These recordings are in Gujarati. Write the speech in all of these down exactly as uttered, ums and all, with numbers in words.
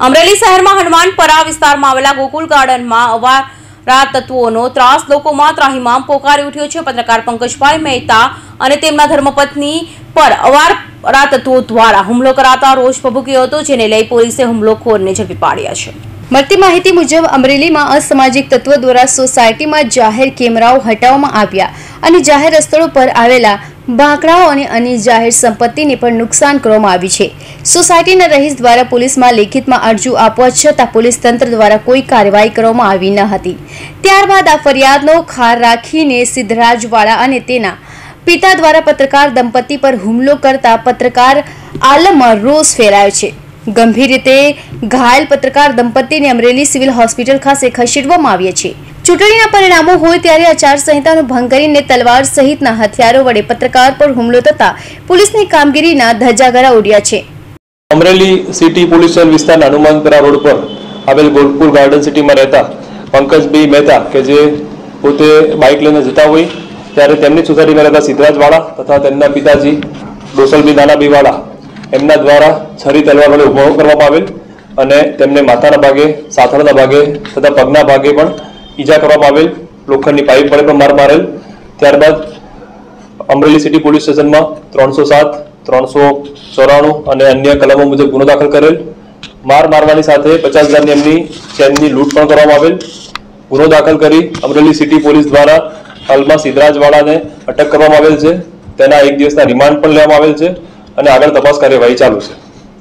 અમરેલી શહેરમાં હનુમાનપરા વિસ્તારમાં આવેલા ગોકુલ ગાર્ડનમાં અવારા તત્વોનો ત્રાસ લોકોમાં ત્રાહિમામ પોકારી ઉઠ્યો છે। પત્રકાર પંકજભાઈ મહેતા અને તેમના ધર્મપત્ની પર અવારા તત્વો દ્વારા હુમલો કરાતા રોષ ભભૂક્યો હતો, જેને લઈ પોલીસે હુમલોખોરને ઝડપી પાડ્યા છે। મળતી માહિતી મુજબ અમરેલીમાં અસામાજિક તત્વો દ્વારા સોસાયટીમાં જાહેર કેમેરાઓ હટાવવામાં આવ્યા અને જાહેર સ્થળો પર આવેલા બાંકડાઓ અને અન્ય જાહેર સંપત્તિને પણ નુકસાન કરવામાં આવ્યું છે। સોસાયટીના રહીશ દ્વારા પોલીસમાં લેખિતમાં અરજી આપવા છતાં પોલીસ તંત્ર દ્વારા કોઈ કાર્યવાહી કરવામાં આવી ન હતી। ત્યારબાદ આ ફરિયાદનો ખાર રાખીને સિદ્ધરાજવાળા અને તેના પિતા દ્વારા પત્રકાર દંપતી પર હુમલો કરતા પત્રકાર આલમમાં રોષ ફેલાયો છે। ગંભીર રીતે ઘાયલ પત્રકાર દંપતીને અમરેલી સિવિલ હોસ્પિટલ ખાતે ખસેડવામાં આવ્યા છે। ચૂંટણીના પરિણામો હોય ત્યારે આચારસંહિતાનો ભંગ કરીને તલવાર સહિતના હથિયારો વડે પત્રકાર પર હુમલો થતા પોલીસની કામગીરીના ધજાગરા ઉડ્યા છે। અમરેલી સિટી પોલીસ સ્ટેશન વિસ્તારના હનુમાનપરા રોડ પર આવેલ ગોકુલ ગાર્ડન સિટીમાં રહેતા પંકજભાઈ મહેતા કે જે પોતે બાઇક લઈને જતા હોય ત્યારે તેમની સોસાયટીમાં રહેતા સિદ્ધરાજવાળા તથા તેમના પિતાજી ડોસલભાઈ નાનાભાઈવાળા એમના દ્વારા છરી તલવાર વડે હુમલો કરવામાં આવેલ અને તેમને માથાના ભાગે, સાથળના ભાગે તથા પગના ભાગે પણ ઈજા કરવામાં આવેલ। લોખંડની પાઇપ વડે પણ માર મારેલ। ત્યારબાદ અમરેલી સિટી પોલીસ સ્ટેશનમાં ત્રણસો સાત ત્રણસો ચોરાણું અને અન્ય કલમો મુજબ ગુનો દાખલ કરેલ। માર મારવાની સાથે પચાસ હજારની એમની ચેનની લૂંટ પણ કરવામાં આવેલ। ગુનો દાખલ કરી અમરેલી સિટી પોલીસ દ્વારા હાલમાં સિદ્ધરાજવાળાને અટક કરવામાં આવેલ છે। તેના એક દિવસના રિમાન્ડ પણ લેવામાં આવેલ છે અને આગળ તપાસ કાર્યવાહી ચાલુ છે।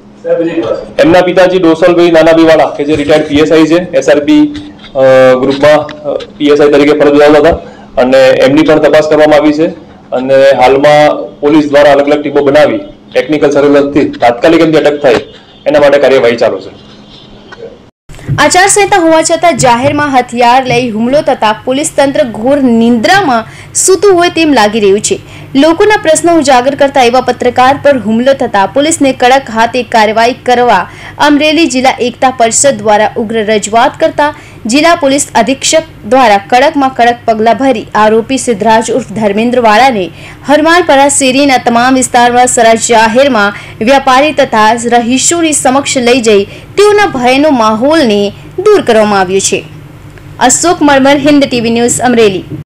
એમના પિતાજી ડોસલભાઈ નાનાભાઈવાળા કે જે રિટાયર્ડ પીએસઆઈ છે, એસઆરપી ગ્રુપમાં પીએસઆઈ તરીકે ફરજ બજાવતા હતા અને એમની પણ તપાસ કરવામાં આવી છે અને હાલમાં પોલીસ દ્વારા અલગ અલગ ટીમો બનાવી ટેકનિકલ સર્વેલન્સથી તાત્કાલિક એમની અટક થાય એના માટે કાર્યવાહી ચાલુ છે। આચારસંહિતા હોવા છતાં જાહેરમાં હથિયાર લઈ હુમલો થતા પોલીસ તંત્ર ઘોર નિંદ્રામાં સૂતું હોય તેમ લાગી રહ્યું છે। લોકોના પ્રશ્નો ઉજાગર કરતા એવા પત્રકાર પર હુમલો થતા પોલીસને કડક હાથે કાર્યવાહી કરવા અમરેલી જિલ્લા એકતા પરિષદ દ્વારા ઉગ્ર રજૂઆત કરતા જિલ્લા પોલીસ અધિક્ષક દ્વારા કડકમાં કડક પગલાં ભરી આરોપી સિદ્ધરાજ ઉર્ફ ધર્મેન્દ્રવાળાને હનુમાનપરા શેરીના તમામ વિસ્તારમાં સરા જાહેરમાં વ્યાપારી તથા રહીશોની સમક્ષ લઈ જઈ તેઓના ભયનો માહોલને દૂર કરવામાં આવ્યો છે। Ashok Marmar, Hind TV news, Amreli.